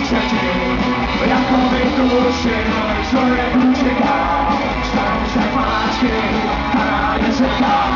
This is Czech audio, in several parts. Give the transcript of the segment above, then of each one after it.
1000 jakoby duszy, co jak ucieka, staną się paczki, a nie czeka.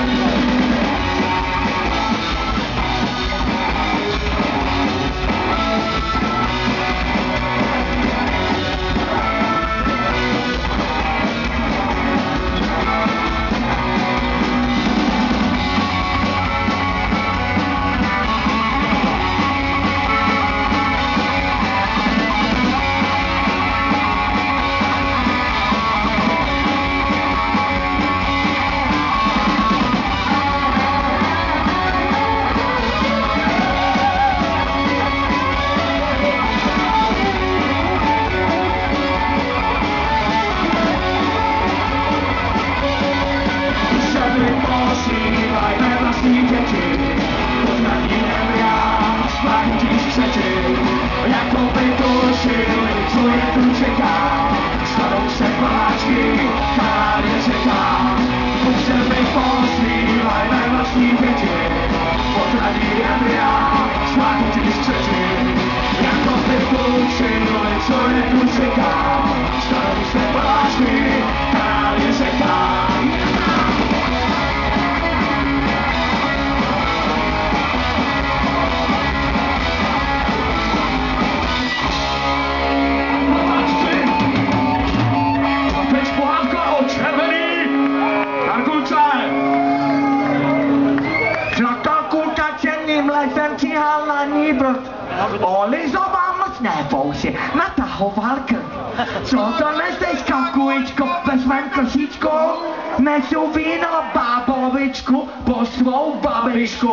Oli zobaamos näpousie, na taho valken. Sotonesteiska kuičko, bez venkošičko, nesu víno babovičku, po svou babičku.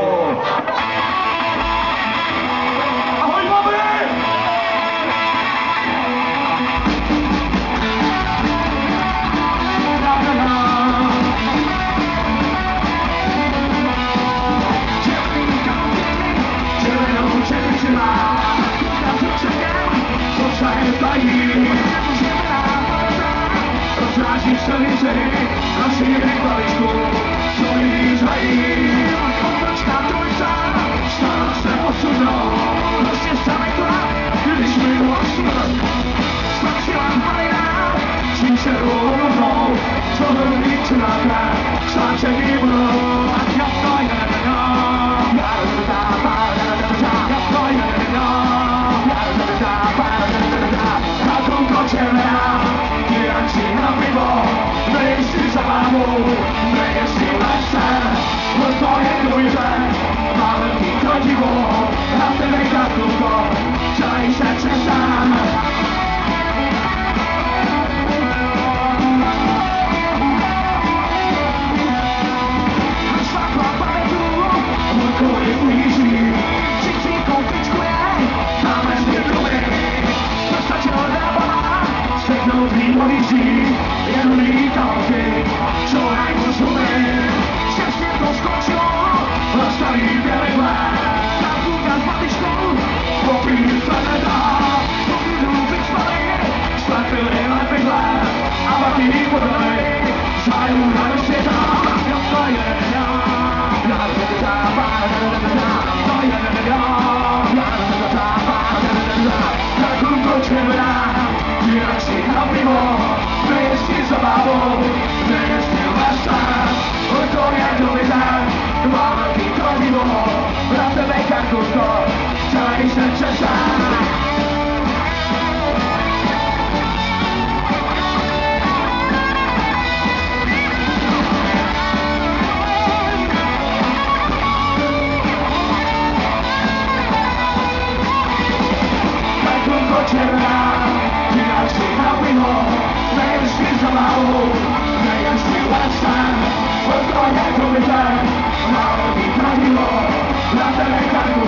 Ahoj babi! Rozrážíš se lizy, rozšíří babičku, svojí žají. Otočná trojca, stala se osudnou, prostě samej tlak, když mi osud. Stačila malina, čím se rovnou, co hrubý čeláka, sláčený budou. A jak to je, Lasciami